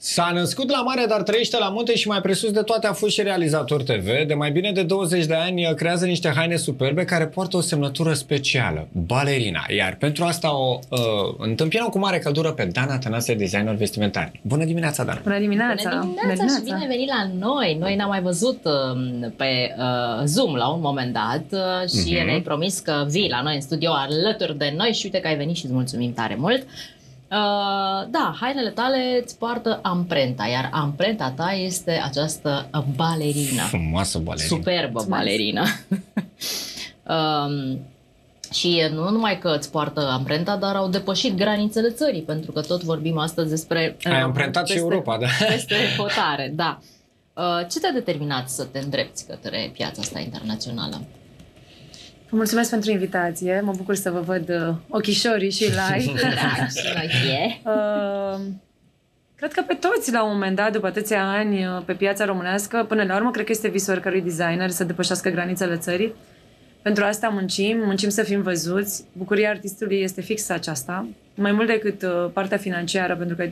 S-a născut la mare, dar trăiește la munte și mai presus de toate a fost și realizator TV. De mai bine de 20 de ani creează niște haine superbe care poartă o semnătură specială, balerina. Iar pentru asta o întâmpinăm cu mare căldură pe Dana Tănase, designer vestimentar. Bună dimineața, Dana! Bună dimineața! Bună dimineața și bine venit la noi! Noi ne-am mai văzut pe Zoom la un moment dat și ne-ai promis că vii la noi în studio alături de noi și uite că ai venit și îți mulțumim tare mult! Da, hainele tale îți poartă amprenta, iar amprenta ta este această balerină. Frumoasă balerină. Superbă balerină. Și nu numai că îți poartă amprenta, dar au depășit granițele țării, pentru că tot vorbim astăzi despre... Ai amprentat și Europa, da? Peste hotare, da. Ce te-a determinat să te îndrepți către piața asta internațională? Vă mulțumesc pentru invitație. Mă bucur să vă văd ochișorii și live. Da, și noi Cred că pe toți, la un moment dat, după atâția ani pe piața românească, până la urmă, cred că este visul oricărui designer să depășească granițele țării. Pentru asta muncim să fim văzuți. Bucuria artistului este fix aceasta. Mai mult decât partea financiară, pentru că,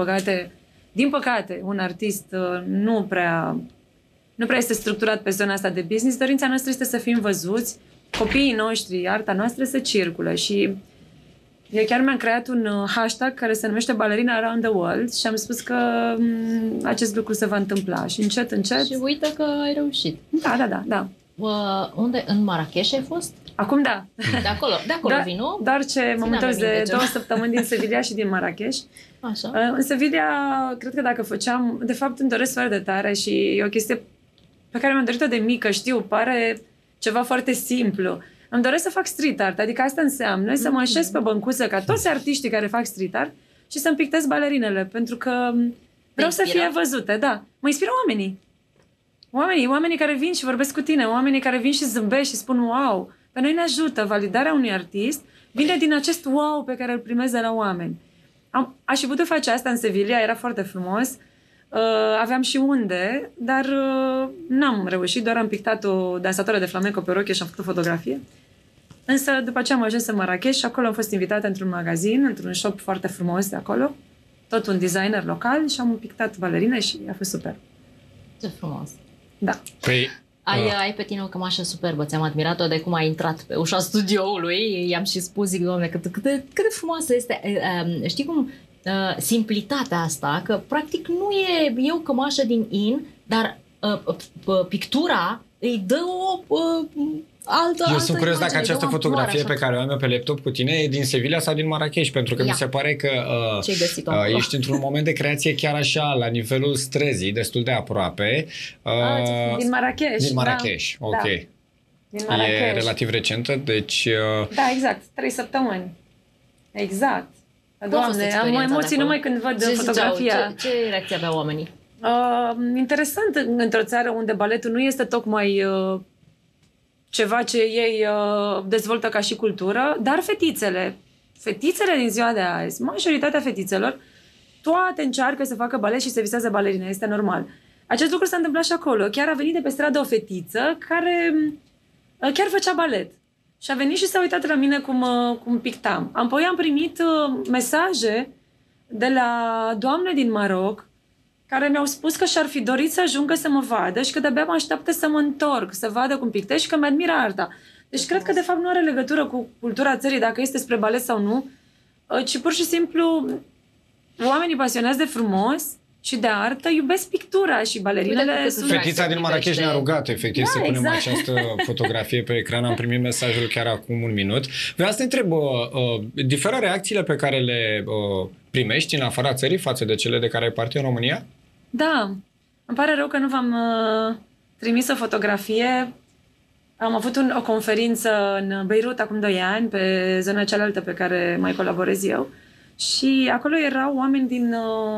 din păcate, un artist nu prea este structurat pe zona asta de business. Dorința noastră este să fim văzuți, copiii noștri, arta noastră să circulă și eu chiar mi-am creat un hashtag care se numește Ballerina Around the World și am spus că acest lucru se va întâmpla și încet. Și uite că ai reușit. Da. Unde? În Marrakech ai fost? Acum da. De acolo vii, nu? Doar ce mă mutez de 2 săptămâni din Sevilla și din Marrakech. Așa. În Sevilla, cred că dacă făceam, de fapt îmi doresc foarte de tare și e o chestie pe care mi-am dorit-o de mică, știu, pare ceva foarte simplu. Îmi doresc să fac street art, adică asta înseamnă să mă așez pe băncuță ca toți artiștii care fac street art și să-mi pictez balerinele, pentru că vreau să fie văzute, da. Mă inspiră oamenii care vin și vorbesc cu tine, oamenii care vin și zâmbesc și spun wow. Pe noi ne ajută, validarea unui artist vine din acest wow pe care îl primez de la oameni. Aș fi putut face asta în Sevilla, era foarte frumos. Aveam și unde, dar n-am reușit, doar am pictat o dansatoare de flamenco pe rochie și am făcut o fotografie. Însă după ce am ajuns în Marrakech și acolo am fost invitată într-un magazin, într-un shop foarte frumos de acolo, tot un designer local și am pictat balerine și a fost super. Ce frumos! Da. Păi, ai pe tine o cămașă superbă, ți-am admirat-o de cum ai intrat pe ușa studioului, i-am și spus, zic, doamne, cât de frumoasă este, știi cum, simplitatea asta, că practic nu e o cămașă din in, dar pictura îi dă o altă. Eu sunt curios dacă această fotografie pe care o am eu pe laptop cu tine e din Sevilla sau din Marrakech, pentru că mi se pare că ești într-un moment de creație chiar așa, la nivelul străzii, destul de aproape. Din Marrakech. Din Marrakech, da. Ok. Da. Din Marrakech. E relativ recentă, deci... Da, exact. 3 săptămâni. Exact. Doamne, am emoții numai când văd fotografia. Ce reacție aveau oamenii? Interesant într-o țară unde baletul nu este tocmai ceva ce ei dezvoltă ca și cultură, dar fetițele din ziua de azi, majoritatea fetițelor, toate încearcă să facă balet și să visează balerine, este normal. Acest lucru s-a întâmplat și acolo. Chiar a venit de pe stradă o fetiță care chiar făcea balet. Și a venit și s-a uitat la mine cum pictam. Apoi am primit mesaje de la doamne din Maroc care mi-au spus că și-ar fi dorit să ajungă să mă vadă și că de-abia mă așteaptă să mă întorc, să vadă cum pictez și că mi-admiră arta. Deci cred că de fapt nu are legătură cu cultura țării, dacă este spre balet sau nu, ci pur și simplu oamenii pasionați de frumos și de artă iubesc pictura și balerinele. Fetița din Marrakech ne-a rugat efectiv să punem această fotografie pe ecran. Am primit mesajul chiar acum 1 minut. Vreau să te întreb, diferă reacțiile pe care le primești în afara țării față de cele de care ai parte în România? Da. Îmi pare rău că nu v-am trimis o fotografie. Am avut o conferință în Beirut acum 2 ani, pe zona cealaltă pe care mai colaborez eu. Și acolo erau oameni din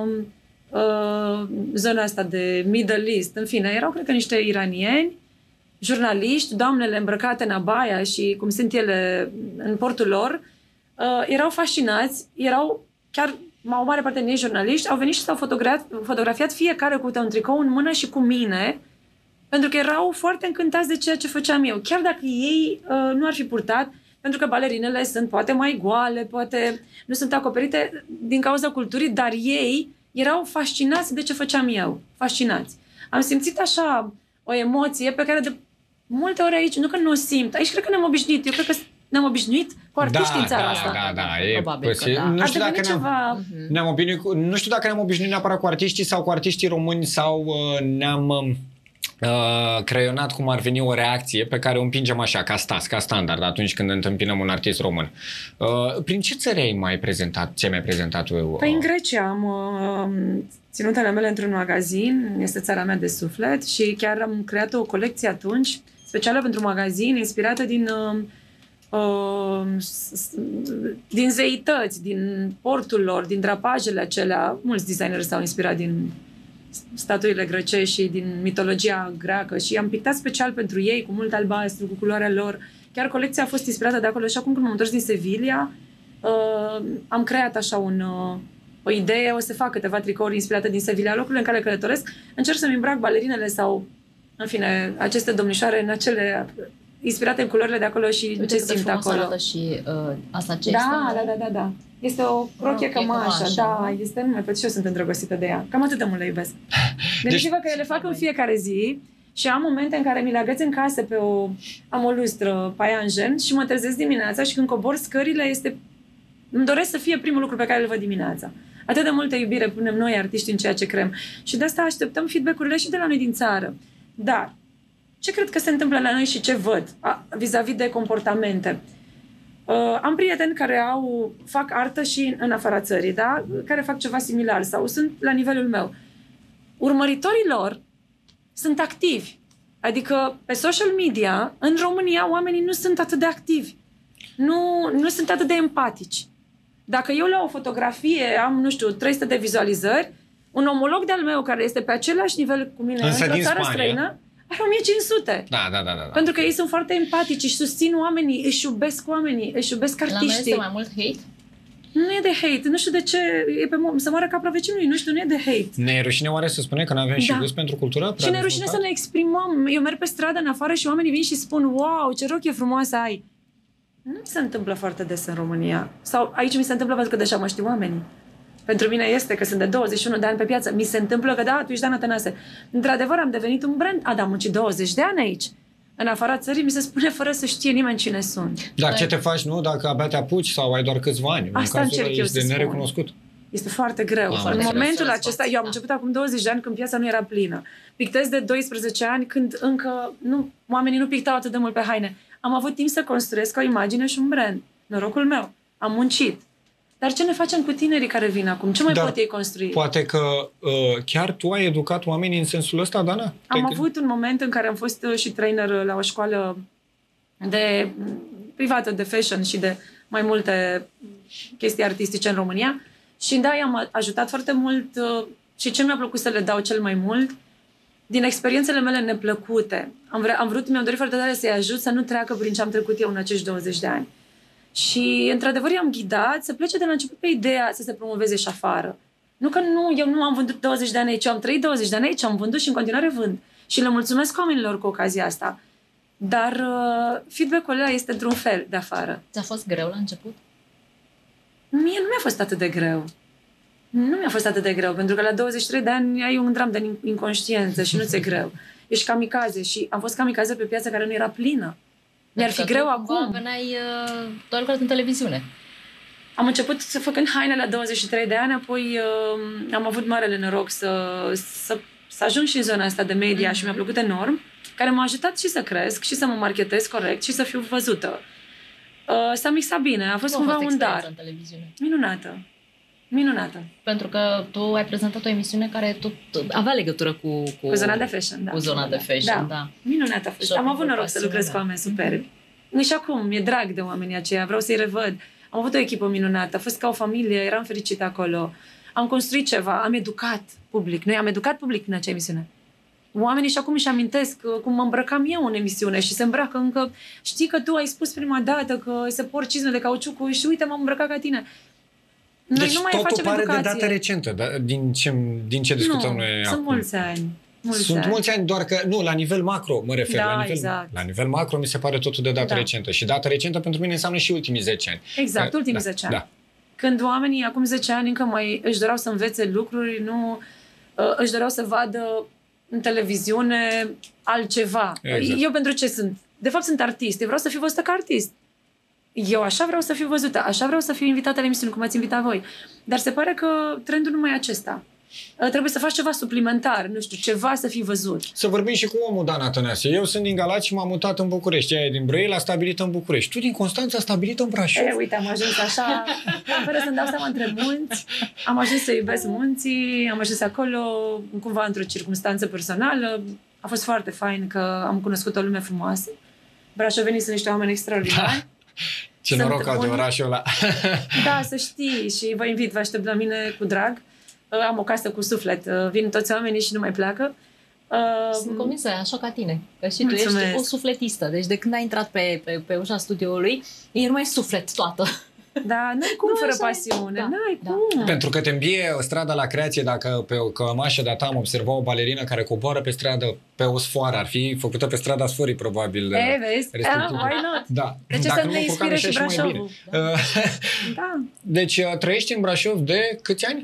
zona asta de Middle East. În fine, erau, cred că, niște iranieni, jurnaliști, doamnele îmbrăcate în abaya și cum sunt ele în portul lor. Erau fascinați, erau chiar o mare parte din ei jurnaliști, au venit și s-au fotografiat fiecare cu un tricou în mână și cu mine, pentru că erau foarte încântați de ceea ce făceam eu. Chiar dacă ei nu ar fi purtat, pentru că balerinele sunt poate mai goale, poate nu sunt acoperite din cauza culturii, dar ei erau fascinați de ce făceam eu. Fascinați. Am simțit așa o emoție pe care de multe ori aici, nu că nu o simt, aici cred că ne-am obișnuit. Eu cred că ne-am obișnuit cu artiștii în țara asta. Da, e Probabil că da. Nu știu dacă ceva... ne-am obișnuit nu știu dacă ne-am obișnuit neapărat cu artiștii sau cu artiștii români sau ne-am creionat cum ar veni o reacție pe care o împingem așa, ca standard, atunci când întâmpinăm un artist român. Prin ce țări ai mai prezentat? Ce mi-ai prezentat tu? Păi în Grecia am ținut ale mele într-un magazin, este țara mea de suflet și chiar am creat o colecție atunci, specială pentru magazin, inspirată din zeități, din portul lor, din drapajele acelea. Mulți designeri s-au inspirat din statuile grecești și din mitologia greacă și am pictat special pentru ei, cu mult albastru, cu culoarea lor. Chiar colecția a fost inspirată de acolo și acum când m-am întors din Sevilla, am creat așa o idee, o să fac câteva tricouri inspirate din Sevilla, locurile în care călătoresc. Încerc să-mi îmbrac balerinele sau, în fine, aceste domnișoare în acele inspirate în culorile de acolo și ce simt acolo. Și asta ce Da. Este o rochie cămașă, da, este, nu mai pot și eu sunt îndrăgostită de ea. Cam atât de mult le iubesc. Gândiți-vă că eu le fac în fiecare zi și am momente în care mi le agăț în casă am o lustră paianjen și mă trezesc dimineața și când cobor scările îmi doresc să fie primul lucru pe care îl văd dimineața. Atât de multă iubire punem noi artiști în ceea ce creăm. Și de asta așteptăm feedback-urile și de la noi din țară. Dar ce cred că se întâmplă la noi și ce văd vis-a-vis de comportamente? Am prieteni care fac artă și în afara țării, da? Care fac ceva similar sau sunt la nivelul meu. Urmăritorii lor sunt activi. Adică pe social media, în România, oamenii nu sunt atât de activi. Nu sunt atât de empatici. Dacă eu la o fotografie am, 300 de vizualizări, un omolog de-al meu care este pe același nivel cu mine într-o țară străină, are 1500. Da. Pentru că ei sunt foarte empatici, își susțin oamenii, își iubesc oamenii, își iubesc artiștii. La noi este mai mult hate? Nu e de hate, nu știu de ce, să moară capra vecinului, nu e de hate. Ne e rușine oare să spunem că nu avem și gust pentru cultură? Și ne e rușine să ne exprimăm. Eu merg pe stradă în afară și oamenii vin și spun, wow, ce rochie frumoasă ai. Nu se întâmplă foarte des în România. Sau aici mi se întâmplă pentru că deja mă știu oamenii. Pentru mine este că sunt de 21 de ani pe piață. Mi se întâmplă că da, tu ești Dana Tănase. Într-adevăr am devenit un brand. Am muncit 20 de ani aici. În afara țării mi se spune fără să știe nimeni cine sunt. Dar ce te faci, nu? Dacă abia te apuci sau ai doar câțiva ani? Asta în cazul încerc eu să de nerecunoscut. Este foarte greu. În momentul acesta, eu am început acum 20 de ani când piața nu era plină. Pictez de 12 ani când încă oamenii nu pictau atât de mult pe haine. Am avut timp să construiesc o imagine și un brand. Norocul meu. Am muncit. Dar ce ne facem cu tinerii care vin acum? Ce mai pot ei construi? Poate că chiar tu ai educat oamenii în sensul ăsta, Dana? Am avut un moment în care am fost și trainer la o școală privată de fashion și de mai multe chestii artistice în România și da, i-am ajutat foarte mult și ce mi-a plăcut să le dau cel mai mult din experiențele mele neplăcute. Mi-am dorit foarte tare să-i ajut să nu treacă prin ce am trecut eu în acești 20 de ani. Și, într-adevăr, i-am ghidat să plece de la început pe ideea să se promoveze și afară. Eu nu am vândut 20 de ani aici, eu am trăit 20 de ani aici, am vândut și în continuare vând. Și le mulțumesc oamenilor cu ocazia asta. Dar feedback-ul ăla este într-un fel de afară. Ți-a fost greu la început? Mie nu mi-a fost atât de greu. Nu mi-a fost atât de greu, pentru că la 23 de ani ai un dram de inconștiență și nu ți-e greu. Ești kamikaze și am fost kamikaze pe piața care nu era plină. Mi-ar fi greu acum. Tu ai lucrat în televiziune. Am început să făcând haine la 23 de ani, apoi am avut marele noroc să ajung și în zona asta de media și mi-a plăcut enorm, care m-a ajutat și să cresc și să mă marketez corect și să fiu văzută. S-a mixat bine, a fost cumva un dar. În televiziune? Minunată. Pentru că tu ai prezentat o emisiune care tot avea legătură cu zona de fashion, da. Cu zona de fashion, da. Minunată a fost. Am avut noroc să lucrez cu oameni superbi. Și acum, mi-e drag de oamenii aceia, vreau să-i revăd. Am avut o echipă minunată, a fost ca o familie, eram fericită acolo. Am construit ceva, am educat public. Noi am educat public în acea emisiune. Oamenii și acum își amintesc cum mă îmbrăcam eu în emisiune și se îmbracă încă. Știi că tu ai spus prima dată că se por cizme de cauciuc și uite, m-am îmbrăcat ca tine. Noi deci nu mai totul pare educație. de dată recentă, da? Din ce discutăm noi acum. Sunt mulți ani. Mulți ani, doar că, nu, la nivel macro mă refer. Da, exact. La nivel macro mi se pare totul de dată recentă. Și dată recentă pentru mine înseamnă și ultimii 10 ani. Exact, ultimii 10 ani. Da. Când oamenii acum 10 ani încă mai își doreau să învețe lucruri, nu își doreau să vadă în televiziune altceva. Exact. Eu pentru ce sunt? De fapt sunt artist. Eu vreau să fiu văzută ca artist. Eu așa vreau să fiu văzută, așa vreau să fiu invitată la emisiune, cum ați invitat voi. Dar se pare că trendul nu mai e acesta. Trebuie să faci ceva suplimentar, nu știu, ceva să fii văzut. Să vorbim și cu omul Dan Atănase. Eu sunt din Galați și m-am mutat în București. Ea e din Brăila, stabilită în București. Tu din Constanța, stabilită în Brașov. Uite, am ajuns așa, fără să-mi dau seama, între munți. Am ajuns să iubesc munții, am ajuns acolo, cumva într-o circunstanță personală. A fost foarte fain că am cunoscut o lume frumoasă. Brașovenii sunt niște oameni extraordinari. Ce noroc au de orașul ăla. Da, să știi, și vă invit, vă aștept la mine cu drag. Am o casă cu suflet, vin toți oamenii și nu mai pleacă. Sunt convinsă, așa ca tine, că și Mulțumesc. tu ești o sufletistă. Deci de când ai intrat pe ușa studioului, e numai suflet toată. Da, n-ai cum Nu, fără așa e. pasiune, Da, n-ai da. cum. Pentru că te îmbie strada la creație, dacă pe o cămașă de-a ta am observat o balerină care coboară pe stradă, pe o sfoară, ar fi făcută pe strada sforii, probabil. Vezi? respectiv. Why not? Da. De ce Dacă să nu ne mă culcam, inspire și ieșea mai bine. Brașovul? Da. Deci trăiești în Brașov de câți ani?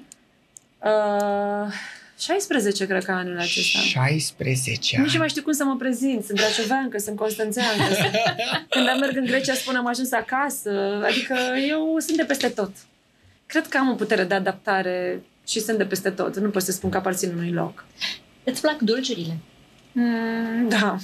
16, cred că anul acesta. 16 ani. Nici nu mai știu cum să mă prezint. Sunt brașoveancă, sunt constanțeancă. Când merg în Grecia spun am ajuns acasă. Adică eu sunt de peste tot. Cred că am o putere de adaptare și sunt de peste tot. Nu pot să spun că aparțin unui loc. Îți plac dulciurile? Da.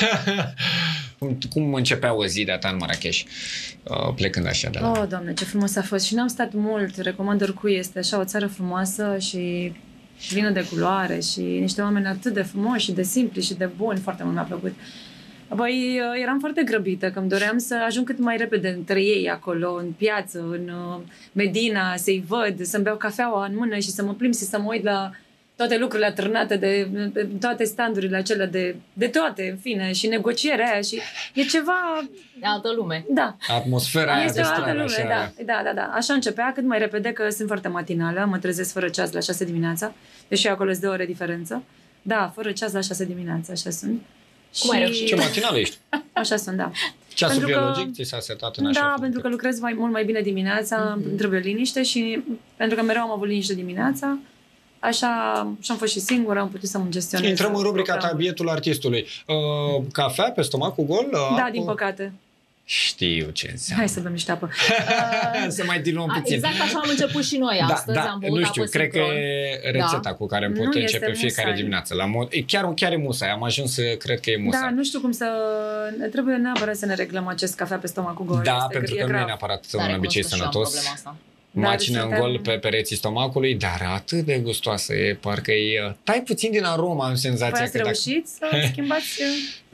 Cum începea o zi de-a ta în Marrakech, plecând așa de la... Oh, Doamne, ce frumos a fost. Și n-am stat mult. Recomand oricui. Este așa o țară frumoasă și plină de culoare și niște oameni atât de frumoși și de simpli și de buni. Foarte mult mi-a plăcut. Apoi eram foarte grăbită, că îmi doream să ajung cât mai repede între ei acolo, în piață, în Medina, să-i văd, să-mi beau cafeaua în mână și să mă plimb și să mă uit la toate lucrurile atârnate de toate standurile acelea, de toate, în fine, și negocierea aia și e ceva... De altă lume. Da. Atmosfera aia Este de o altă stradă, lume, așa. da. Așa începea, cât mai repede, că sunt foarte matinală, mă trezesc fără ceas la 6 dimineața, deși acolo sunt 2 ore diferență. Da, fără ceas la 6 dimineața, așa sunt. Cum ai reușit? Ce matinală ești? Așa sunt, da. Ceasul Pentru că- biologic ți s-a setat în așa Da, fel pentru că încât- lucrez mult mai bine dimineața, îmi trebuie liniște și pentru că mereu am avut liniște dimineața, așa și-am fost și singură, am putut să-mi gestionez. Intrăm în rubrica ta, programul. bietul artistului. Cafea pe stomacul gol? Da, Apă? din păcate. Știu ce înseamnă. Hai să bem niște apă. Să mai diluăm puțin. Exact așa am început și noi astăzi. Am băut nu știu, apă cred că citron. e rețeta cu care Nu pot este începe fiecare musai. dimineață. Chiar e musai, am ajuns să cred că e musai. Da, nu știu cum să... Trebuie neapărat să ne reglăm acest cafea pe stomacul gol. Da, Este- pentru e că nu e grav. neapărat Da, un obicei recunosc că și eu am sănătos. problema asta. Macină Dar în suntem- gol pe pereții stomacului, dar atât de gustoasă e, parcă e... Tai puțin din aroma, am Păi senzația ați că reușit să schimbați...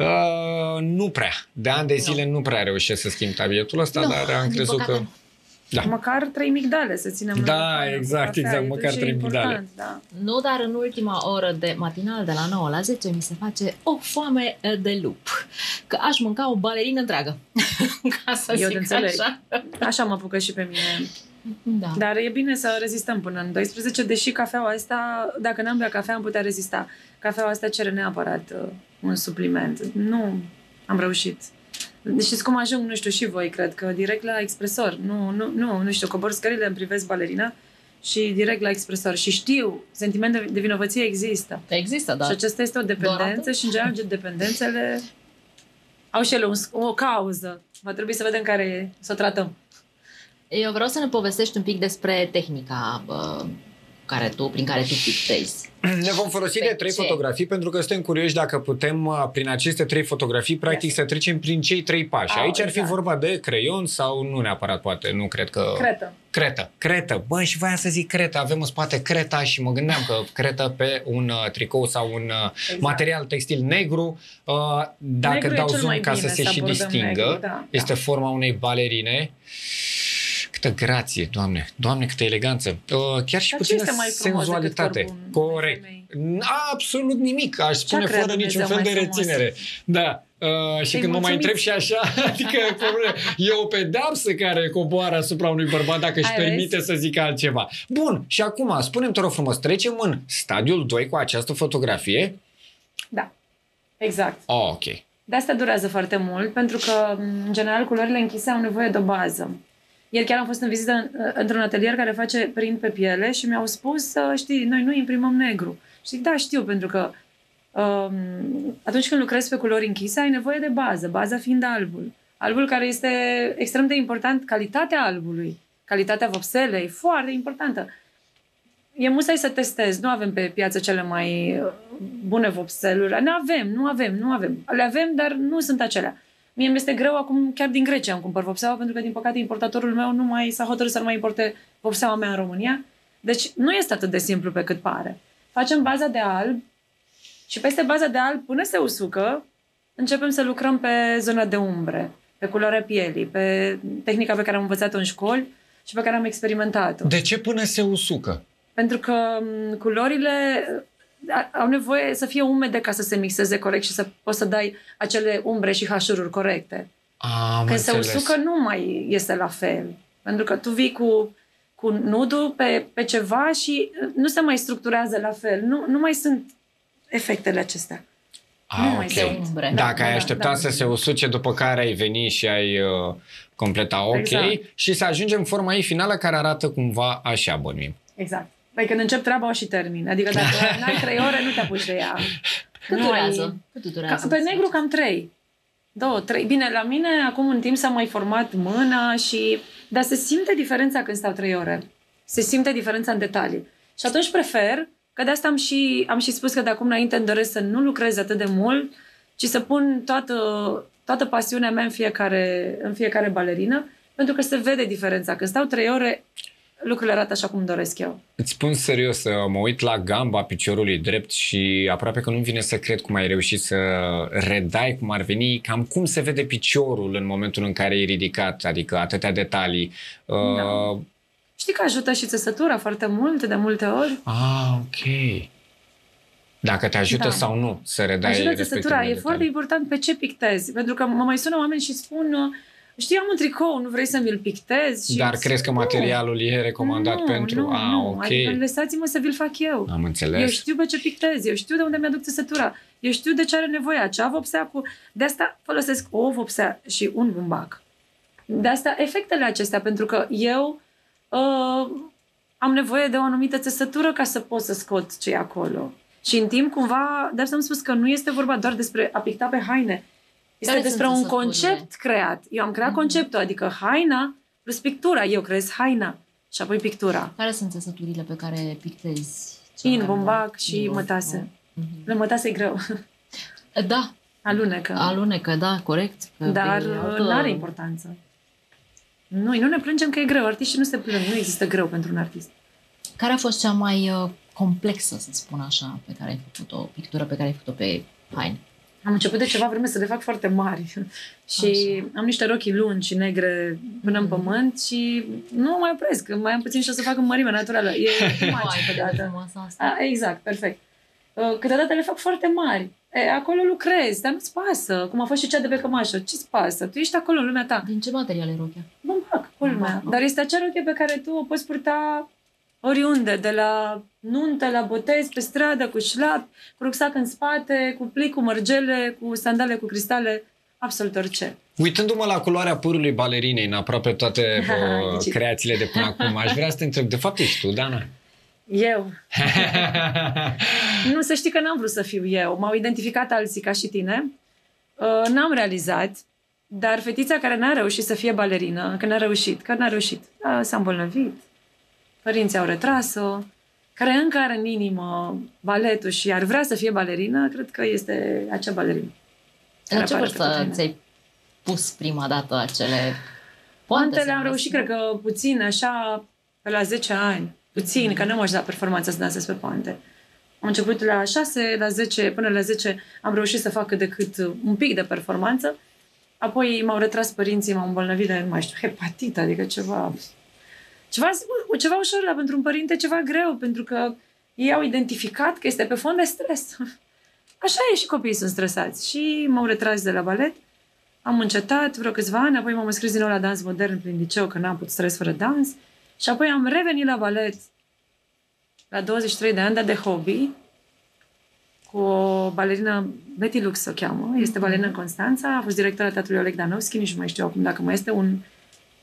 nu prea. De ani de zile nu prea reușesc să schimb tabietul ăsta, Nu, dar am din crezut păcate că... nu. Da. Măcar 3 migdale să ținem. Da, în cană cu exact, cafea, exact, e măcar și 3 migdale. important, Da. Nu, dar în ultima oră de matinal, de la 9 la 10, mi se face o foame de lup. Că aș mânca o balerină întreagă. Ca să Eu te zic înțeleg. așa. Așa mă apucă și pe mine. Da. Dar e bine să rezistăm până în 12, deși cafeaua asta, dacă n-am bea cafea, am putea rezista. Cafeaua asta cere neapărat un supliment. Nu am reușit. Știți cum ajung, nu știu, și voi, cred că direct la expresor. Nu știu, cobor scările, îmi privesc balerina și direct la expresor. Și știu, sentiment de vinovăție există. Există, da. Și aceasta este o Doar dependență atât? și, în general, dependențele au și ele o cauză. Va trebui să vedem care e, să o tratăm. Eu vreau să ne povestești un pic despre tehnica prin care tu pictezi. Ne vom folosi Pe de 3 ce? fotografii pentru că suntem curioși dacă putem, prin aceste 3 fotografii, practic să trecem prin cei 3 pași. Aici ar fi exact. vorba de creion sau nu neapărat, poate, nu cred că... Cretă. Bă, și voiam să zic cretă. Avem în spate creta și mă gândeam că cretă pe un tricou sau un material textil negru. Dacă Negru e dau cel zoom mai ca bine să se să și abordăm distingă, negru, da. este forma unei balerine. Câtă grație, Doamne! Doamne, câtă eleganță! Chiar și Dar ce puțină este mai frumos decât senzualitate. corpul unei Corect. femei? Absolut nimic, aș spune crea fără niciun Dumnezeu fel de mai frumos? reținere. Da. Și Să-i când mă mai mulțumiți. întreb și așa, adică e o pedeapsă care coboară asupra unui bărbat dacă își Ai permite vezi? să zică altceva. Bun, și acum, spune-mi, te rog frumos, trecem în stadiul 2 cu această fotografie? Da, exact. Ok. De asta durează foarte mult, pentru că, în general, culorile închise au nevoie de o bază. Ieri chiar am fost în vizită într-un atelier care face print pe piele și mi-au spus, știi, noi nu imprimăm negru. Și zic, da, știu, pentru că atunci când lucrezi pe culori închise, ai nevoie de bază, baza fiind albul. Albul care este extrem de important, calitatea albului, calitatea vopselei, foarte importantă. E musai să testezi. Nu avem pe piață cele mai bune vopseluri. Nu avem. Le avem, dar nu sunt acelea. Mie mi-este greu acum, chiar din Grecia îmi cumpăr vopseaua, pentru că, din păcate, importatorul meu s-a hotărât să nu mai importe vopseaua mea în România. Deci nu este atât de simplu pe cât pare. Facem baza de alb și peste baza de alb, până se usucă, începem să lucrăm pe zona de umbre, pe culoarea pielii, pe tehnica pe care am învățat-o în școli și pe care am experimentat-o. De ce până se usucă? Pentru că culorile au nevoie să fie umede ca să se mixeze corect și să poți să dai acele umbre și hașururi corecte. Când se usucă nu mai este la fel. Pentru că tu vii cu nudul pe ceva și nu se mai structurează la fel. Nu mai sunt efectele acestea. Nu mai sunt umbre. Dacă ai așteptat să se usuce, după care ai venit și ai completa exact. Și să ajungem în forma ei finală care arată cumva așa, bănuim. Exact. Păi când încep treaba o și termin. Adică dacă n-ai 3 ore, nu te apuci de ea. Cât durează? Pe negru cam 3. 2, 3. Bine, la mine acum un timp s-a mai format mâna și... Dar se simte diferența când stau 3 ore. Se simte diferența în detalii. Și atunci prefer, că de asta am și spus că de acum înainte îmi doresc să nu lucrez atât de mult, ci să pun toată pasiunea mea în fiecare balerină, pentru că se vede diferența. Când stau 3 ore, lucrurile arată așa cum doresc eu. Îți spun serios, mă uit la gamba piciorului drept și aproape că nu-mi vine să cred cum ai reușit să redai cum ar veni, cam cum se vede piciorul în momentul în care e ridicat, adică atâtea detalii. Da. Știi că ajută și țesătura foarte mult, de multe ori. Ok. Dacă te ajută sau nu să redai ajută țesătura. E foarte important pe ce pictezi. Pentru că mă mai sună oameni și spun... Știi, am un tricou, nu vrei să mi-l pictezi? Dar crezi că materialul e recomandat pentru? Nu. Ok. Adică lăsați-mă să vi-l fac eu. Am înțeles. Eu știu pe ce pictez, eu știu de unde mi-aduc țesătura, eu știu de ce are nevoie acea vopsea cu... De asta folosesc o vopsea și un bumbac. De asta efectele acestea, pentru că eu am nevoie de o anumită țesătură ca să pot să scot ce e acolo. Și în timp, cumva, de asta am spus că nu este vorba doar despre a picta pe haine. Este despre un concept creat. Eu am creat conceptul, adică haina plus pictura. Eu creez haina și apoi pictura. Care sunt țesăturile pe care pictezi? In, bumbac și mătase. La mătase e greu. Da. Alunecă, da, corect. Dar nu are importanță. Noi nu ne plângem că e greu. Artiștii nu se plâng. Nu există greu pentru un artist. Care a fost cea mai complexă, să spun așa, pe care ai făcut-o, pictură pe care ai făcut-o pe haine? Am început de ceva vreme să le fac foarte mari și am niște rochii lungi și negre până în pământ și nu mă mai opresc, mai am puțin și o să fac în mărime naturală. E exact, perfect. Câteodată le fac foarte mari. Acolo lucrezi, dar nu-ți pasă. Cum a fost și cea de pe cămașă. Ce-ți pasă? Tu ești acolo în lumea ta. Din ce material e rochia? Bumbac, culmea. Dar este acea rochie pe care tu o poți purta oriunde, de la nuntă, la botez, pe stradă, cu șlap, cu rucsac în spate, cu plic, cu mărgele, cu sandale, cu cristale, absolut orice. Uitându-mă la culoarea părului balerinei în aproape toate creațiile de până acum, aș vrea să te întreb, de fapt ești tu, Dana? Eu? Nu, să știi că n-am vrut să fiu eu. M-au identificat alții ca și tine. N-am realizat, dar fetița care n-a reușit să fie balerină, că n-a reușit, s-a îmbolnăvit. Părinții au retras-o, care încă are în inimă baletul și ar vrea să fie balerină, cred că este acea balerină. La ce vârstă ți-ai pus prima dată acele poante? Poantele am reușit, cred că puțin, așa, pe la 10 ani. Puțin, că nu am ajuns la performanța să dansez pe poante. Am început la 6, la 10, până la 10 am reușit să fac cât de cât un pic de performanță. Apoi m-au retras părinții, m-au îmbolnăvit de, nu mai știu, hepatită, adică ceva ușor, dar pentru un părinte ceva greu, pentru că ei au identificat că este pe fond de stres. Așa e, și copiii sunt stresați. Și m-au retras de la balet, am încetat vreo câțiva ani, apoi m-am înscris din nou la dans modern prin liceu, că n-am putut să trăiesc fără dans, și apoi am revenit la balet la 23 de ani, dar de hobby, cu o balerină, Betty Lux o cheamă, este balerină în Constanța, a fost directora Teatrului Oleg Danovski, nici nu mai știu acum dacă mai este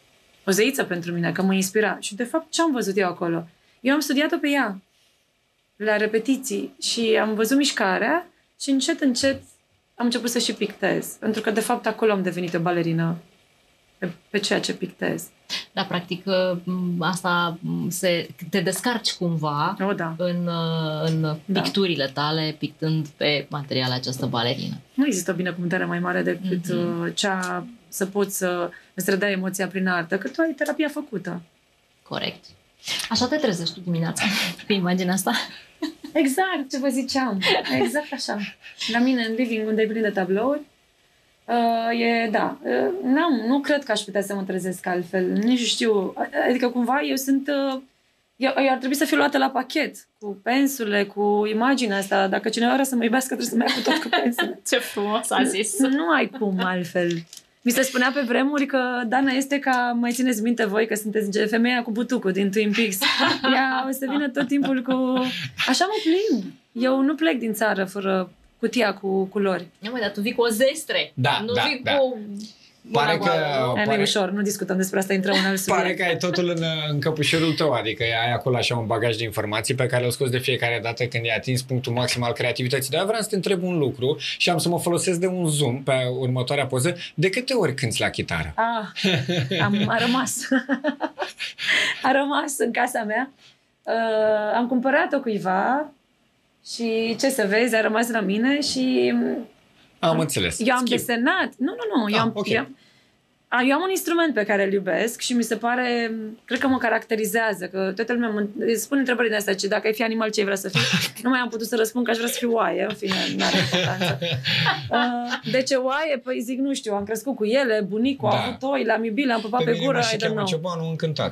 o zeiță pentru mine, că mă inspira. Și de fapt ce am văzut eu acolo? Eu am studiat-o pe ea, la repetiții, și am văzut mișcarea și încet, încet am început să și pictez. Pentru că de fapt acolo am devenit o balerină pe ceea ce pictez. Da, practic asta te descarci cumva Da. în picturile tale, pictând pe material această balerină. Nu există o binecuvântare mai mare decât cea să poți să îți redai emoția prin artă, că tu ai terapia făcută. Corect. Așa te trezești tu dimineața cu imaginea asta? Exact ce vă ziceam. Exact așa. La mine în living, unde e plin de tablouri, nu cred că aș putea să mă trezesc altfel. Nici știu. Adică cumva eu sunt... Eu ar trebui să fiu luată la pachet cu pensule, cu imaginea asta. Dacă cineva vrea să mă iubească, trebuie să mă ia cu tot cu pensule. Ce frumos a zis! Nu ai cum altfel. Mi se spunea pe vremuri că Dana este ca, mai țineți minte voi, că sunteți femeia cu butucul din Twin Peaks. Ea o să vină tot timpul cu... Așa mă plimb. Eu nu plec din țară fără cutia cu culori. Dar tu vii cu o zestre. Nu vii cu... Pare că... Mai ușor, nu discutăm despre asta, intrăm în alt subiect. Pare că ai totul în căpușorul tău, adică ai acolo așa un bagaj de informații pe care îl scoți de fiecare dată când ai atins punctul maxim al creativității. Dar vreau să te întreb un lucru și am să mă folosesc de un zoom pe următoarea poză. De câte ori cânti la chitară? A rămas. A rămas în casa mea. Am cumpărat-o cuiva și ce să vezi, a rămas la mine și... Am înțeles. Eu am desenat. Nu. Eu am un instrument pe care îl iubesc și mi se pare, cred că mă caracterizează, că toată lumea îți spune întrebări de astea, dacă ai fi animal, ce vrea să fii? Nu mai am putut să răspund că aș vrea să fiu oaie, în fine, n-are importanță. De ce oaie? Păi zic, nu știu, am crescut cu ele, bunicul a avut oi, l-am iubit, l-am pupat pe gură, I don't know. Ciobanul încântat.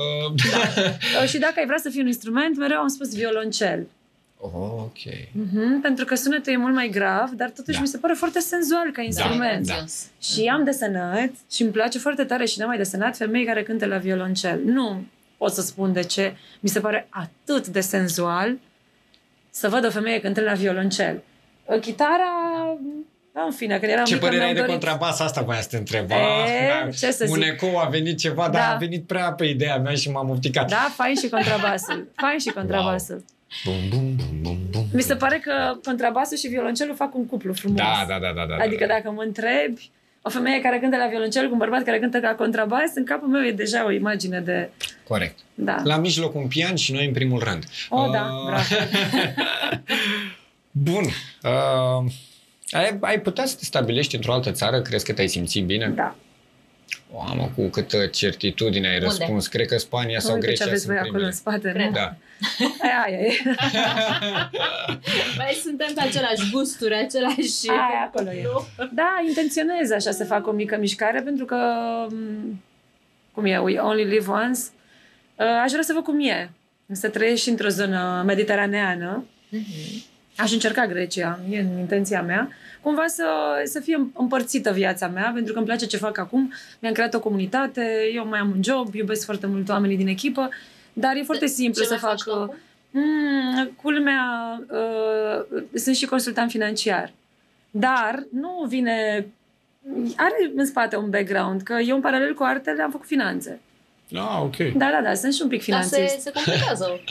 Și dacă ai vrea să fii un instrument, mereu am spus violoncel. Ok. Pentru că sunetul e mult mai grav, dar totuși mi se pare foarte senzual ca instrument. Și am desenat și îmi place foarte tare și n-am mai desenat femei care cântă la violoncel. Nu pot să spun de ce. Mi se pare atât de senzual să văd o femeie cântând la violoncel. Chitara... în fine, când eram ce mică, părere ai de contrabas? Asta voiam să te întreb. Ce să zic? Un ecou a venit ceva, dar a venit prea pe ideea mea și m-am ofticat. Da, fain și contrabasul. Wow. Bum. Mi se pare că contrabasul și violoncelul fac un cuplu frumos. Da. Adică dacă mă întrebi, o femeie care cântă la violoncel cu un bărbat care cântă la contrabas, în capul meu e deja o imagine de... Corect. Da. La mijloc un pian și noi în primul rând. Da, bravo. Bun. Ai putea să te stabilești într-o altă țară? Crezi că te-ai simțit bine? Da. Mamă, cu câtă certitudine ai răspuns. Cred că Spania sau Grecia ce aveți voi acolo în spate, nu? Da. Aia e. Mai suntem pe aceleași gusturi, aceleași... Aia acolo e. Da, intenționez așa să fac o mică mișcare, pentru că, cum e, we only live once, aș vrea să văd cum e. Să trăiesc și într-o zonă mediteraneană. Aș încerca Grecia, e în intenția mea, cumva să fie împărțită viața mea, pentru că îmi place ce fac acum, mi-am creat o comunitate, eu mai am un job, iubesc foarte mult oamenii din echipă, dar e foarte simplu să fac... Culmea, sunt și consultant financiar, dar nu vine... Are în spate un background, că eu în paralel cu artele am făcut finanțe. Ok. Da, sunt și un pic finanțist. Dar se complicează.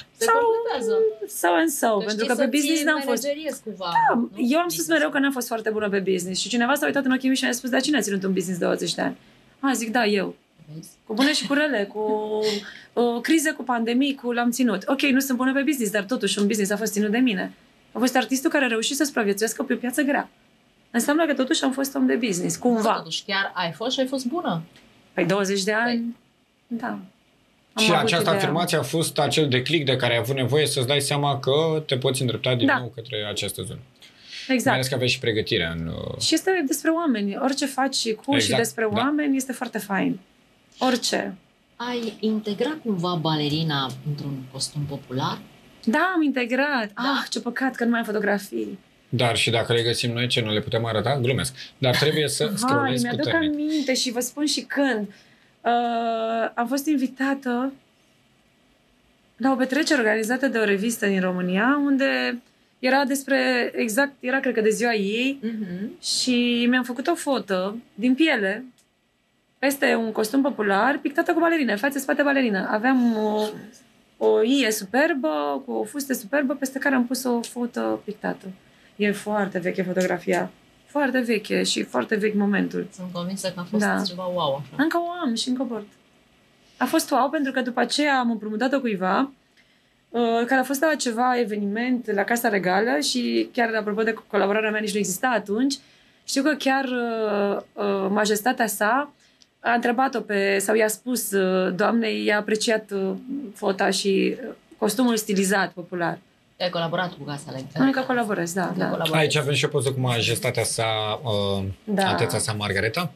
Pentru că pe business n-am fost... Cumva, eu am spus mereu că n-am fost foarte bună pe business și cineva s-a uitat în ochii mei și mi-a spus, dar cine a ținut un business 20 de ani? Zic, da, eu. Cu bune și cu rele, cu crize, cu pandemii, l-am ținut. Ok, nu sunt bună pe business, dar totuși un business a fost ținut de mine. A fost artistul care a reușit să supraviețuiască pe o piață grea. Înseamnă că totuși am fost om de business, cumva. Totuși chiar ai fost și ai fost bună. Păi 20 de ani... Da. Și această afirmație a fost acel declic de care ai avut nevoie să-ți dai seama că te poți îndrepta din nou către această zonă. Exact. Mai ales că aveai și pregătirea în... Și este despre oameni. Orice faci și despre oameni este foarte fain. Orice. Ai integrat cumva balerina într-un costum popular? Da, am integrat. Ce păcat că nu mai am fotografii. Dar și dacă le găsim noi, ce nu le putem arăta? Glumesc. Dar trebuie să scrollezi mi-aduc puternic. aminte și vă spun și când. Am fost invitată la o petrecere organizată de o revistă din România, unde era cred că de ziua ei, și mi-am făcut o foto din piele peste un costum popular pictată cu balerine, față-spate balerină. Aveam o ie superbă, cu o fustă superbă, peste care am pus o foto pictată. E foarte veche fotografia. Foarte veche și foarte vechi momentul. Sunt convinsă că a fost ceva wow așa. Încă o am și încă o port. A fost wow pentru că după aceea am împrumutat-o cuiva care a fost la ceva eveniment la Casa Regală și chiar apropo de colaborarea mea nici nu exista atunci. Știu că chiar majestatea sa a întrebat-o sau i-a spus doamnei, i-a apreciat fota și costumul stilizat popular. Ai colaborat cu Casa Regală? Încă colaborez, da. Aici avem și o poză cu majestatea sa, ateța sa Margareta.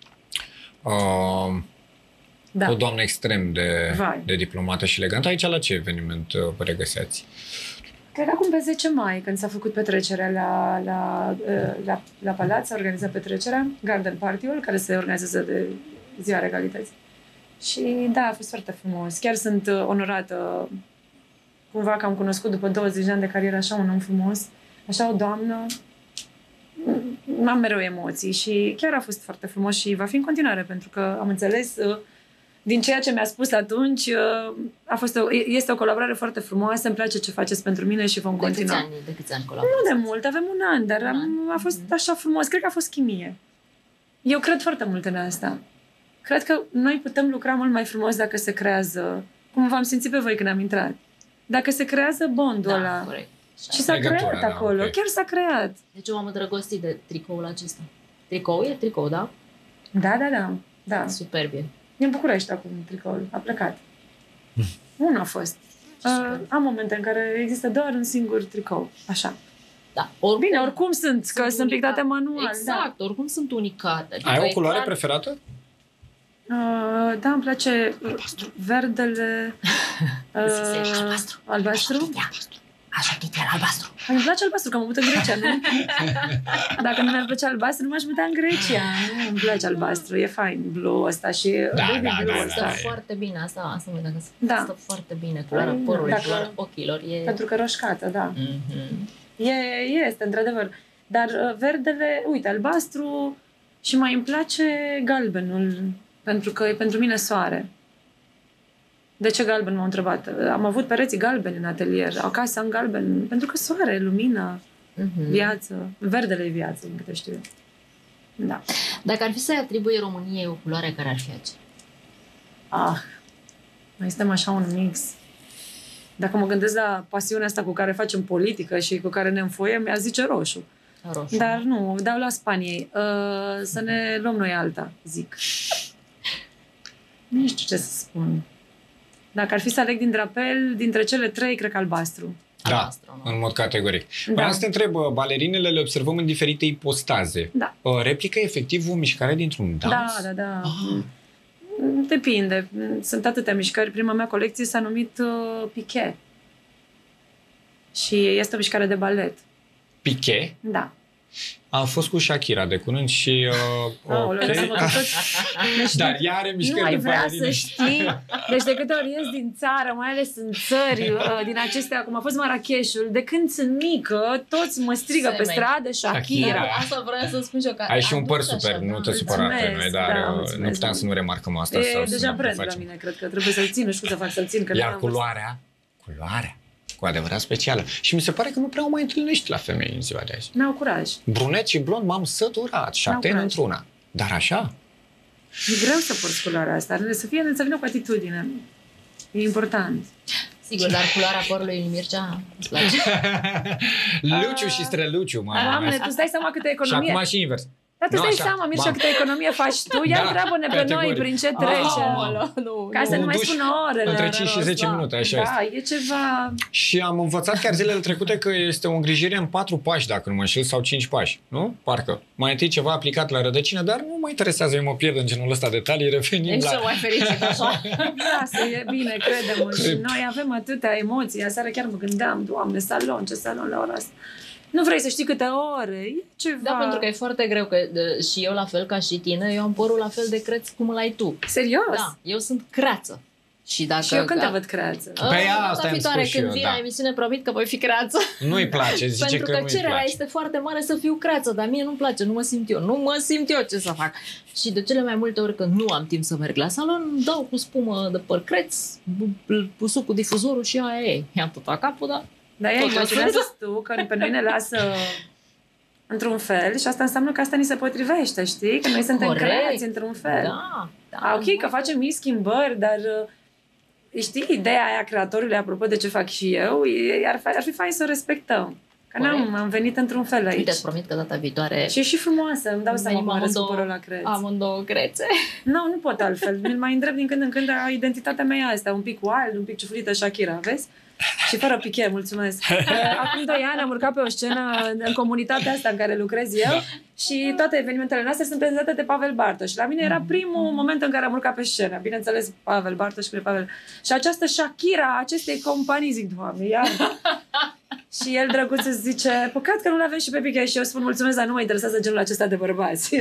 O doamnă extrem de diplomată și elegantă. Aici la ce eveniment vă regăseați? Cred că acum pe 10 mai, când s-a făcut petrecerea la Palat, s-a organizat petrecerea, Garden Party-ul, care se organizează de Ziua Regalității. Și da, a fost foarte frumos. Chiar sunt onorată cumva că am cunoscut după 20 de ani de carieră așa un om frumos, așa o doamnă. Am mereu emoții și chiar a fost foarte frumos și va fi în continuare, pentru că am înțeles din ceea ce mi-a spus atunci, este o colaborare foarte frumoasă, îmi place ce faceți pentru mine și vom continua. De câți ani colaborați? Nu de mult, avem un an, dar a fost așa frumos. Cred că a fost chimie. Eu cred foarte mult în asta. Cred că noi putem lucra mult mai frumos dacă se creează, cum v-am simțit pe voi când am intrat. Dacă se creează bondul ăla. Corect. Și s-a creat acolo. Okay. Chiar s-a creat. Deci eu m-am îndrăgostit de tricoul acesta. Tricou? E tricou, da? Da. Superb e. E în București acum tricoul. A plecat. Nu a fost. Am momente în care există doar un singur tricou. Așa. Da. Bine, oricum sunt pictate manual. Exact, oricum sunt unicate. Ai o culoare preferată? Da, îmi place verdele, albastru. Așa că e albastru. Îmi place albastru, că am avut în Grecia, nu? Dacă nu mi-ar plăcea albastru, nu m-aș muta în Grecia. Nu, îmi place albastru, e fain, blue ăsta și blue ăsta. Stă foarte bine, asta mă uitam, stă foarte bine, culoarea părului, culoarea ochilor. Pentru că roșcată, da. Este, într-adevăr. Dar verdele, uite, albastru și mai îmi place galbenul, pentru că e pentru mine soare. De ce galben, m-au întrebat? Am avut pereții galbeni în atelier, acasă am galben, pentru că soare, lumină, viață. Verdele e viață, din câte știu eu. Da. Dacă ar fi să-i atribui României o culoare, care ar fi aceea? Noi suntem așa un mix. Dacă mă gândesc la pasiunea asta cu care facem politică și cu care ne înfoiem, mi-a zice roșu. Dar nu, dau la Spaniei. Să ne luăm noi alta, zic. Nu știu ce să spun. Dacă ar fi să aleg din drapel, dintre cele trei, cred că albastru. Da, în mod categoric. Vreau să te întreb, balerinele le observăm în diferite ipostaze. Da. Replică efectiv o mișcare dintr-un dans? Da. Depinde. Sunt atâtea mișcări. Prima mea colecție s-a numit piqué. Și este o mișcare de balet. Piqué? Da. Am fost cu Shakira de curând și... Dar ea are mișcări de balerină. Nu ai vrea să știi. Deci de câte ori ies din țară, mai ales în țări din acestea, cum a fost Marrakeshul, de când sunt mică, toți mă strigă pe stradă Shakira. Asta vreau să spun și eu. Ai și un păr super, nu te supăra pe noi, dar nu puteam să nu remarcăm asta. E deja brand la mine, cred că trebuie să-l țin, nu știu cum să fac să-l țin. Iar culoarea, cu adevărat specială. Și mi se pare că nu prea o mai întâlnești la femei în ziua de azi. N-au curaj. Brunet și blond m-am săturat, 7 ani într-una. Dar așa? E greu să porți culoarea asta, să vină cu atitudine. E important. Sigur, dar culoarea părului lui Mircea îți place? Luciu și Străluciu, Doamne, tu stai seama câtă economie. Și acum și invers. Dar tu stai seama, Mircea, câtă economie faci tu, ia întreabă-ne pe noi prin ce trece. Ca să nu mai spună orele. Între 5 și 10 minute, așa este. Da, e ceva... Și am învățat chiar zilele trecute că este o îngrijire în 4 pași, dacă nu mă înșel, sau 5 pași, nu? Parcă. Mai întâi ceva aplicat la rădăcină, dar nu mă interesează, eu mă pierd în genul ăsta detalii, revenim la... Ești cel mai fericit, așa? Lasă, e bine, crede-mă. Și noi avem atâtea emoții. Aseară chiar mă gândeam, Doamne, ce salon la ora asta. Nu vrei să știi câte ore? E ceva... Da, pentru că e foarte greu, că și eu la fel ca și tine, eu am părul la fel de creț cum îl ai tu. Serios? Da, eu sunt creață. Și dacă... Și eu când te văd creață? Pe ea asta am spus și când eu, vin da. la emisiune, promit că voi fi creață. Nu-i place, zice Pentru că nu-i cererea place. este foarte mare să fiu creață, dar mie nu-mi place, nu mă simt eu ce să fac. Și de cele mai multe ori când nu am timp să merg la salon, dau cu spumă de păr creț, suc cu difuzorul și aia e. I-am tot la capul, dar... Dar ea imaginează tu că pe noi ne lasă într-un fel și asta înseamnă că asta ni se potrivește, știi? Că noi suntem Corect. creați într-un fel. Da. Ok, că facem mii schimbări, dar știi, ideea aia creatorului, apropo de ce fac și eu, ar fi fain să o respectăm. Că am venit într-un fel aici. Uite, îți promit că data viitoare... Și e și frumoasă, îmi dau seama cum arăt cu părul la creț. Amândouă crețe. Nu pot altfel. Mi-l mai îndrept din când în când, identitatea mea e asta, un pic wild, un pic ciufurită Shakira, vezi? Și fără piche, mulțumesc. Acum 2 ani am urcat pe o scenă în comunitatea asta în care lucrez eu și toate evenimentele noastre sunt prezentate de Pavel Bartos. Și la mine era primul moment în care am urcat pe scenă. Bineînțeles, Pavel Bartos și Pavel. Și această Shakira acestei companii, zic, Doamne, iar. Și el, drăguț, îți zice, păcat că nu l-avem și pe piche. Și eu spun, mulțumesc, dar nu mă interesează genul acesta de bărbați.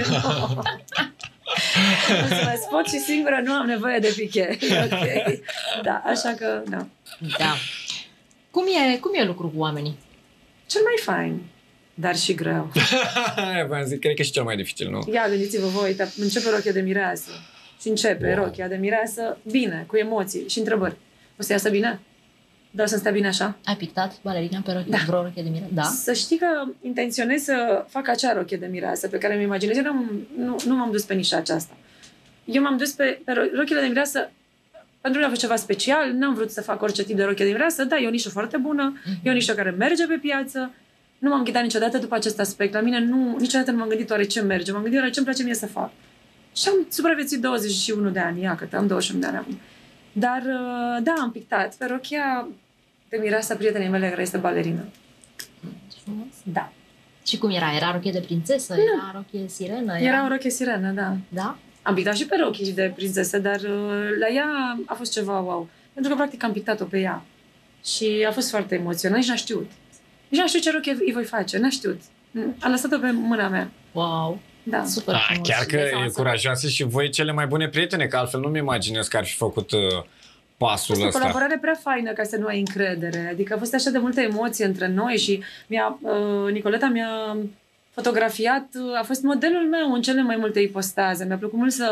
Mulțumesc, pot și singură, nu am nevoie de piche. Okay. Da, așa că, da. Da. Cum e lucru cu oamenii? Cel mai fain, dar și greu. V-am zis, cred că e și cel mai dificil, nu? Ia, gândiți-vă voi, începe rochia de mireasă. Și începe rochia de mireasă bine, cu emoții și întrebări. O să iasă bine? Dar o să-mi stea bine așa? Ai pictat balerina pe rochie? Da. Vreo rochie de mireasă? Da. Să știi că intenționez să fac acea rochie de mireasă pe care mi imaginez. Eu nu m-am dus pe nișa aceasta. Eu m-am dus pe rochile de mireasă. Pentru că a fost ceva special, n-am vrut să fac orice tip de rochie de mireasă, da, e o nișă foarte bună, e o nișă care merge pe piață, nu m-am ghidat niciodată după acest aspect, la mine niciodată nu m-am gândit oare ce merge, m-am gândit oare ce îmi place mie să fac. Și am supraviețuit 21 de ani, ia cât am 21 de ani acum. Dar, da, am pictat pe rochia de mireasă a prietenei mele care este balerină. Da. Și cum era? Era rochie de prințesă? Nu. Era rochie sirenă? Era o rochie sirenă, da. Da? Am pictat și pe rochii de prințese, dar la ea a fost ceva wow. Pentru că, practic, am pictat-o pe ea. Și a fost foarte emoționant. Nici n-a știut. Nici n-a știut ce rochie îi voi face. N-a știut. Am lăsat-o pe mâna mea. Wow! Da. Super frumos. Chiar că e curajoasă și voi cele mai bune prietene, că altfel nu-mi imaginez că ar fi făcut pasul ăsta. O colaborare prea faină ca să nu ai încredere. Adică a fost așa de multă emoție între noi și Nicoleta mi-a fotografiat, a fost modelul meu în cele mai multe ipostaze. Mi-a plăcut mult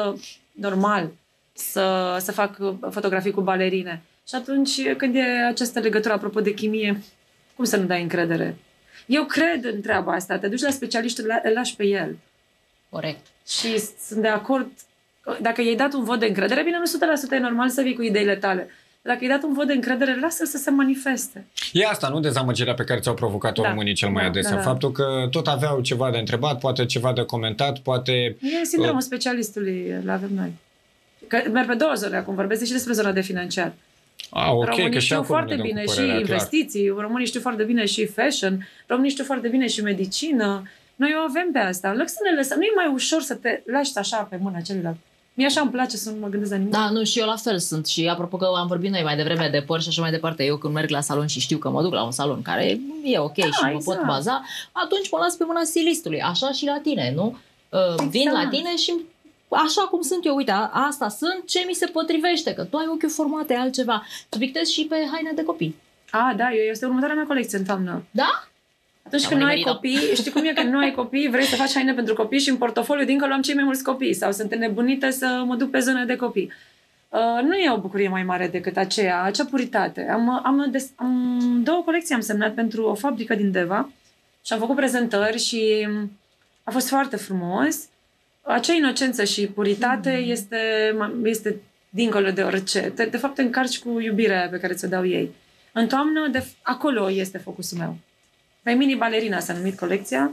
să fac fotografii cu balerine. Și atunci, când e această legătură, apropo de chimie, cum să nu dai încredere? Eu cred în treaba asta. Te duci la specialiști, îl lași pe el. Corect. Și sunt de acord. Dacă i-ai dat un vot de încredere, bine, nu 100% e normal să vii cu ideile tale. Dacă i-ai dat un vot de încredere, lasă-l să se manifeste. E asta, nu dezamăgirea pe care ți-au provocat-o românii cel mai adesea. Da. Faptul că tot aveau ceva de întrebat, poate ceva de comentat, poate... E sindromul specialistului, îl avem noi. Că merg pe 2 zone acum, vorbesc și despre zona de financiar. Ok, românii că și știu foarte bine și investiții, românii știu foarte bine și fashion, românii știu foarte bine și medicină. Noi o avem pe asta. În loc să ne lăsăm, nu e mai ușor să te lași așa pe mâna celuilalt. Mie așa îmi place să nu mă gândesc la nimic. Da, nu, și eu la fel sunt. Și apropo că am vorbit noi mai devreme de păr și așa mai departe, eu când merg la salon și știu că mă duc la un salon care e ok și mă pot baza, atunci mă las pe mâna stilistului. Așa și la tine, nu? Vin la tine și așa cum sunt eu, uite, asta sunt, ce mi se potrivește, că tu ai ochiul formate, altceva. Tu pictezi și pe haine de copii. Da, este următoarea mea colecție în toamnă. Da? Atunci când nu ai copii, știi cum e că nu ai copii, vrei să faci haine pentru copii și în portofoliu dincolo am cei mai mulți copii sau sunt înnebunită să mă duc pe zonă de copii. Nu e o bucurie mai mare decât acea puritate. Am 2 colecții am semnat pentru o fabrică din Deva și am făcut prezentări și a fost foarte frumos. Acea inocență și puritate este dincolo de orice. De fapt, te încarci cu iubirea pe care ți-o dau ei. În toamnă, acolo este focusul meu. Pe Mini Balerina s-a numit colecția.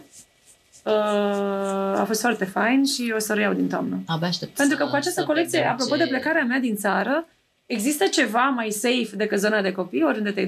A fost foarte fain și o să o reiau din toamnă. Abia aștept. Pentru că cu această colecție, apropo de plecarea mea din țară, există ceva mai safe decât zona de copii, oriunde te duce?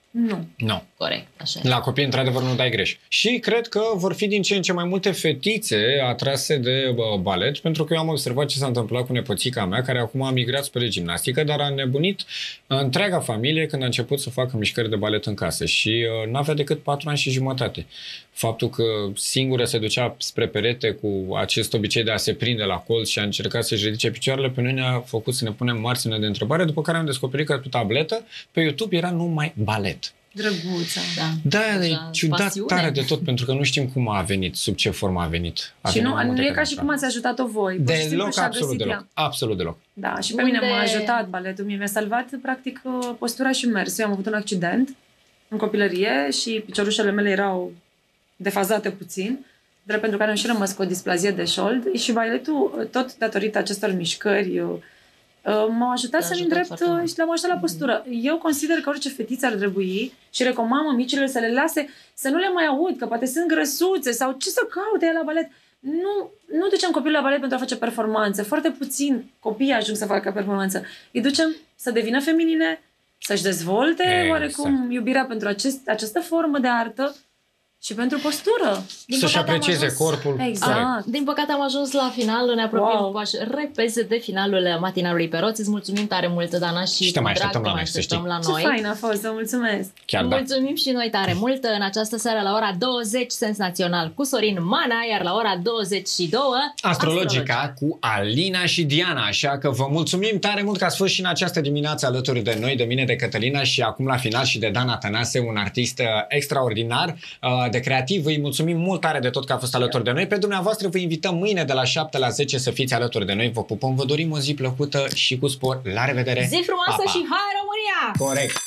Nu. Nu. Corect, așa. La copii, într-adevăr, nu dai greș. Și cred că vor fi din ce în ce mai multe fetițe atrase de balet, pentru că eu am observat ce s-a întâmplat cu nepoțica mea, care acum a migrat spre gimnastică, dar a nebunit întreaga familie când a început să facă mișcări de balet în casă și n-avea decât 4 ani și jumătate. Faptul că singură se ducea spre perete cu acest obicei de a se prinde la colț și a încercat să-și ridice picioarele, pe noi ne-a făcut să ne punem mari semne de întrebare, după care am descoperit că pe tabletă, pe YouTube, era numai balet. Drăguța. Da. Da, e ciudat pasiune. tare de tot, pentru că nu știm cum a venit, sub ce formă a venit. Și nu e ca și cum ați ajutat-o voi. Pur și simplu Deloc, și-a absolut găsit deloc. ea. Absolut deloc. Da, și pe mine m-a ajutat baletul. Mi-a salvat, practic, postura și mersul. Eu am avut un accident în copilărie și piciorușele mele erau defazate puțin, drept pentru care am și rămas cu o displazie de șold și baletul, tot datorită acestor mișcări, m-au ajutat să-mi îndrept și l-am ajutat la postură. Eu consider că orice fetiță ar trebui și recomand mămicilor să le lase, să nu le mai aud, că poate sunt grăsuțe sau ce să caute ea la balet. Nu ducem copilul la balet pentru a face performanță. Foarte puțin copiii ajung să facă performanță. Îi ducem să devină feminine, să-și dezvolte oarecum iubirea pentru această formă de artă și pentru postură. Să-și aprecieze corpul. Exact. Din păcate am ajuns la final, ne apropiem cu pași repede de finalul matinalului pe roți. Îți mulțumim tare mult, Dana, și te mai drag așteptăm te la mai noi, să așteptăm la Ce noi. fain a fost, vă mulțumesc! Chiar da. Mulțumim și noi tare mult. În această seară la ora 20 Sens Național cu Sorin Mana, iar la ora 22 Astrologica cu Alina și Diana, așa că vă mulțumim tare mult că ați fost și în această dimineață alături de noi, de mine, de Cătălina și acum la final și de Dan Atănase, un artist extraordinar de creativ. Îi mulțumim mult tare de tot că a fost alături de noi. Pe dumneavoastră vă invităm mâine de la 7 la 10 să fiți alături de noi. Vă pupăm, vă dorim o zi plăcută și cu spor. La revedere! Zi frumoasă Pa, pa. și hai România! Corect!